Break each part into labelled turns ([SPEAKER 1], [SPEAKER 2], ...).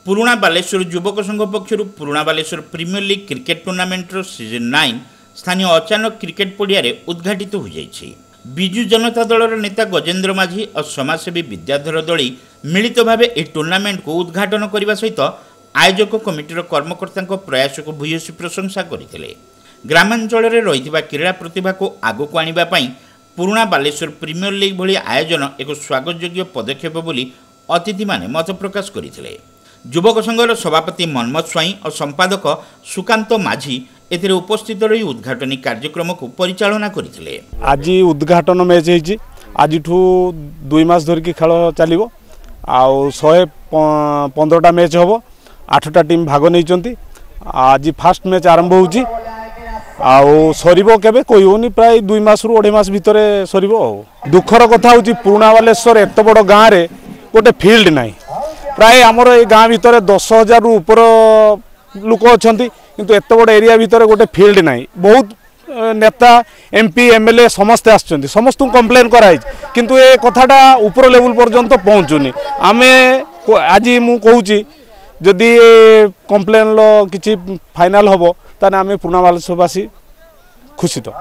[SPEAKER 1] पुराणा बालेश्वर युवक संघ पक्षर पुराणा Baleshwar premier league cricket tournament season 9 स्थानीय अचानक क्रिकेट पड़िया उद्घाटित हो जाइछि। विजु जनता दलर नेता गजेन्द्र माझी और समाजसेवी विद्याधर दली मिलित भाव यह टूर्नामेंट को उद्घाटन करने सहित आयोजक कमिटीर कर्मकर्ता प्रयास को भूयसी प्रशंसा करते। ग्रामांचल रही क्रीड़ा प्रतिभा को आगक आने पुराणा बालेश्वर प्रीमियर लीग भली आयोजन एक स्वागतयोग्य पदक्षेप बोली अतिथि माने मत प्रकाश करते। युवक संघर सभापति मनमथ स्वाई और संपादक सुकांत माझी एथिरे उपस्थित रही उद्घाटनी कार्यक्रम को परिचालना करथिले।
[SPEAKER 2] आज उद्घाटन मैच होइछि। आज 2 मास धरिकी खेल चलिबो आउ 115टा मैच हबो। 8टा टीम भाग नहीं। आज फास्ट मैच आरंभ होउछि आउ सरीबो केबे कोई होनी प्राय 2 मास रु 2.5 मास भितर सरीबो। दुखर कथा होउछि पुराणा बालेश्वर एत बड़ गाँव रे गोटे फील्ड नाही। प्राय आमर ए गाँव भितर 10,000 रु ऊपर लोक अच्छा किंतु एत बड़ एरिया भितर गोटे फील्ड नाही। बहुत नेता एमपी एमएलए समस्ते आछंती समस्त कंप्लेन कराई किंतु ए कथाटा ऊपर लेवल पर्यंत पहुँचुनी। आमे आज मु कहूची जदि कंप्लेन लो किछि फाइनल हबो ताने आमे पुराणा बालेश्वरवासी खुशी। तो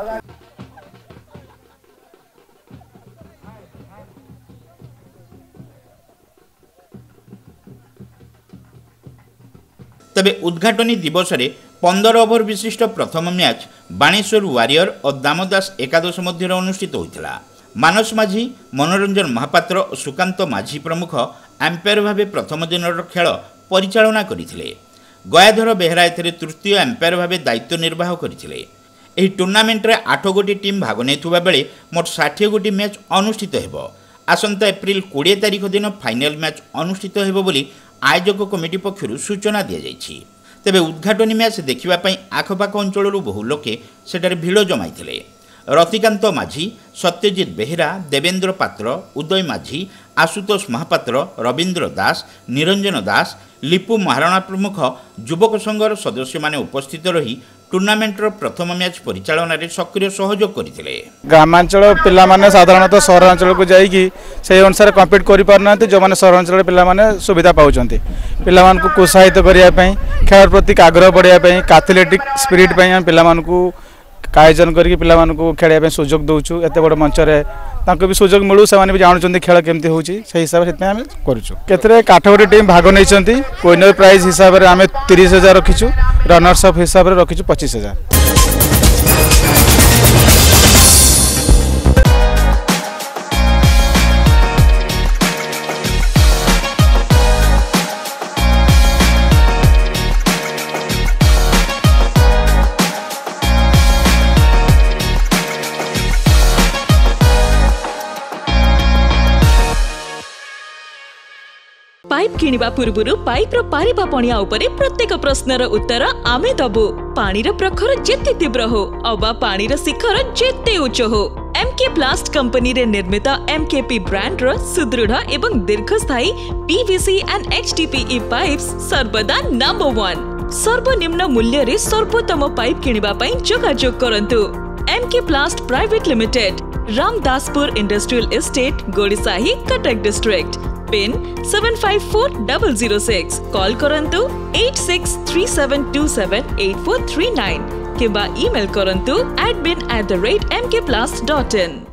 [SPEAKER 1] तबे उद्घाटनी दिवस रे 15 ओवर विशिष्ट प्रथम मैच बाणेश्वर वारियर और दामोदास एकादश मध्य अनुष्ठित होता। मानस माझी, मनोरंजन महापात्र और सुकांत माझी प्रमुख एम्पायर भाव प्रथम दिन खेल परिचालना करथिले। गयाधर बेहरा एथिरे तृतीय एम्पायर भाव दायित्व निर्वाह करथिले। एही टूर्नामेंट रे 8 गोटी टीम भाग नेथुवा बेले मोट 60 गोटी मैच अनुष्ठित हेबो। आसंता एप्रिल 20 तारिख दिन फाइनल मैच अनुष्ठित हेबो बोली आयोजक कमिटी पक्षर सूचना दी जाइछि। तेबे उद्घाटनी मैच देखिबापई आखपाख अंचलरू बहु लोके सेठारे भिड़ जमाइथिले। रतिकांत माझी, सत्यजित बेहरा, देवेंद्र पात्र, उदय माझी, आशुतोष महापात्र, रवींद्र दास, निरंजन दास, लिपु महाराणा प्रमुख युवक संघर सदस्य माने उपस्थित रही टूर्नामेंटर प्रथम मैच परिचालन में सक्रिय सहयोग करते।
[SPEAKER 3] ग्रामांचल पिला माने साधारणतः सहरांचल को जाइकी से अनुसार कम्पीट कर पारना जो मैंने सहरांचल पिला माने सुविधा पाउछंती। पिला मान को प्रोत्साहित करिया पई खेल प्रति आग्रह बढ़िया पई एथलेटिक स्पिरिट पई हम पिला मान को आयोजन करके पिला मान को खेलिया सुजोग दउछु। एते बड़ मंच रे तांको भी सुजोग मिलू से माने भी जानउछंती खेल केमती होउची से हिसाब से हम करूछु। केतरे काठगोटी टीम भाग नैछंती। विनर प्राइज हिसाब रे हमें 30,000 रखिछु। रनर्स अप हिसाब रे रखिछु 25,000।
[SPEAKER 4] पाइप किनिबा पूर्वरु पाइप रो पारिबा पणिया उपरे प्रत्येक प्रश्नर उत्तर आमे दबु। पानी रो प्रखर जेते तीव्र हो अबा पानी रो शिखर जेते उच्च हो एमके प्लास्ट कंपनी रे निर्मित एमकेपी ब्रांड रो सुदृढ़ एवं दीर्घस्थायी पीवीसी एंड एचडीपीई पाइप्स सर्वदा नंबर 1। सर्वनिम्न मूल्य रे सर्वोत्तम पाइप किनिबा पई जोगाजोग करंतु। MK Plast private limited, Ramdaspur industrial estate, Gorisahi, Cuttack district. Pin 754006। Call करंतु 8637278439 किबा ईमेल करंतु admin@mkplast.in।